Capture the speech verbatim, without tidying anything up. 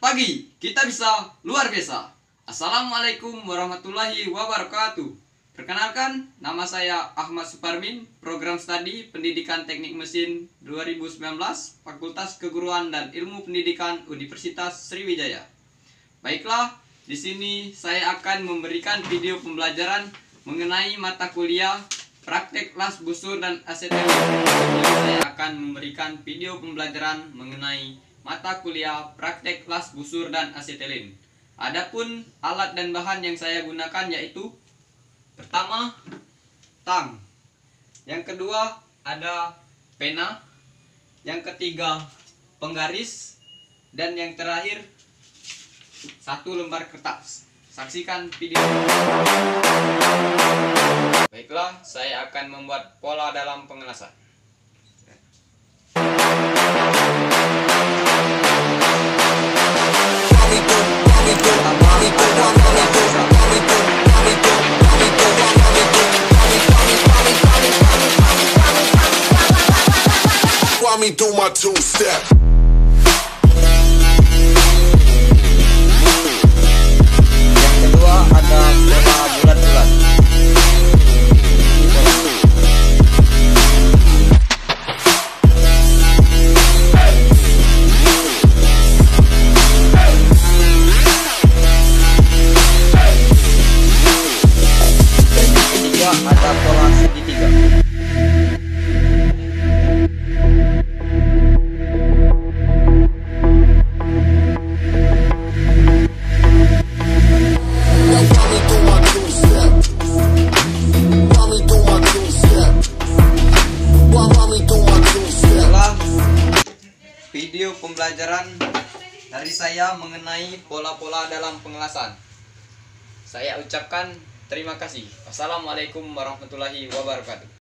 pagi, kita bisa luar biasa. Assalamualaikum warahmatullahi wabarakatuh. Perkenalkan, nama saya Ahmad Suparmin, Program Studi Pendidikan Teknik Mesin dua ribu sembilan belas, Fakultas Keguruan dan Ilmu Pendidikan Universitas Sriwijaya. Baiklah, di sini saya akan memberikan video pembelajaran mengenai mata kuliah praktek las busur dan asetil. Saya akan memberikan video pembelajaran mengenai mata kuliah praktek las busur dan asetilin. Adapun alat dan bahan yang saya gunakan yaitu pertama, tang. Yang kedua, ada pena. Yang ketiga, penggaris. Dan yang terakhir, satu lembar kertas. Saksikan video. Baiklah, saya akan membuat pola dalam pengelasan. Me do my two step. Yang kedua ada pola bulat-bulat. Yang ketiga ada pola segitiga. Video pembelajaran dari saya mengenai pola-pola dalam pengelasan. Saya ucapkan terima kasih. Wassalamualaikum warahmatullahi wabarakatuh.